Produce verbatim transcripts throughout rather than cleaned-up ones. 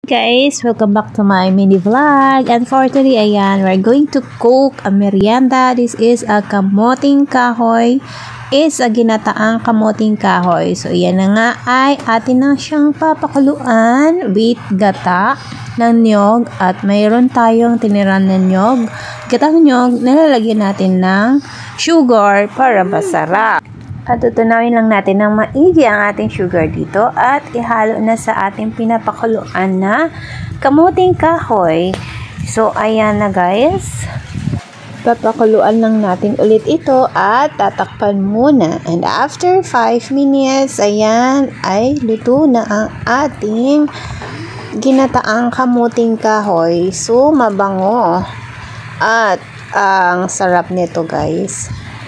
Guys, welcome back to my mini vlog, and for today, ayan, we're going to cook a merienda. This is a kamoting kahoy. Is a ginataang kamoting kahoy. So, yan na nga ay atin na siyang papakuluan with gata ng nyog, at mayroon tayong tiniran na nyog. Gatang nyog, nalalagyan natin ng sugar para masarap. At tutunawin lang natin ng maigi ang ating sugar dito at ihalo na sa ating pinapakuluan na kamuting kahoy. So, ayan na guys. Papakuluan lang natin ulit ito at tatakpan muna. And after five minutes, ayan, ay luto na ang ating ginataang kamuting kahoy. So, mabango. At ang sarap nito guys.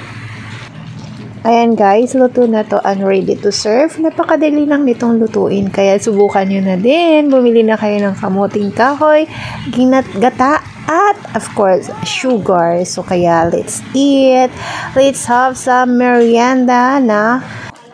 Ayan guys, luto na to and ready to serve. Napakadali lang nitong lutuin, kaya subukan nyo na din. Bumili na kayo ng kamuting kahoy, ginat gata, at of course, sugar. So kaya let's eat. Let's have some merienda na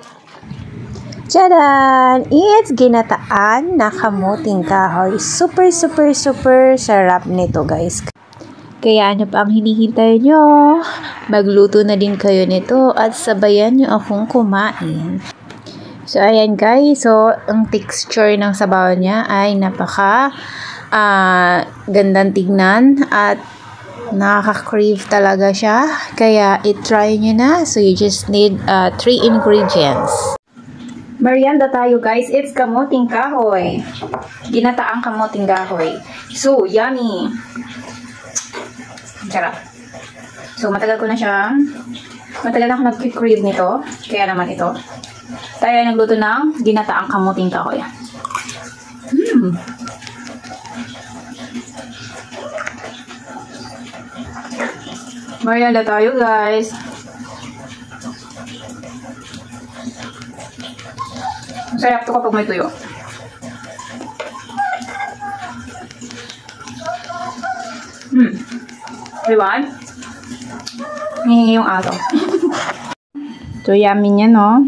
Tchadan! It's ginataan na kamuting kahoy. Super, super, super sarap nito guys. Kaya ano pa ang hinihintay nyo? Magluto na din kayo nito at sabayan nyo akong kumain. So, ayan guys. So, ang texture ng sabaw niya ay napaka uh, gandang tignan at nakaka-crave talaga siya. Kaya, i-try nyo na. So, you just need uh, three ingredients. Merienda tayo guys. It's kamuting kahoy. Ginataang kamuting kahoy. So, yummy! Sarap. So, matagal ko na siyang, matagal na ako nag-crave nito. Kaya naman ito. Tayo ay nagluto ng ginataang kamuting kahoy. Hmm. Merienda tayo, guys. Sarap to kapag may tuyo. Hmm. Diba? Hihingi yung ato. So, yummy niya, no?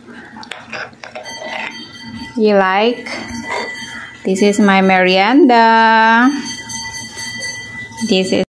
You like? This is my merienda. This is